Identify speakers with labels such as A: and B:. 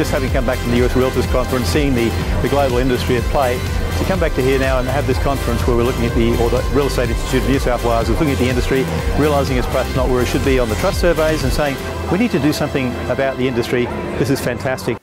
A: just having come back from the US Realtors Conference, seeing the global industry at play, to come back to here now and have this conference where we're looking at the Real Estate Institute of New South Wales, is looking at the industry, realising it's perhaps not where it should be on the trust surveys and saying, we need to do something about the industry. This is fantastic.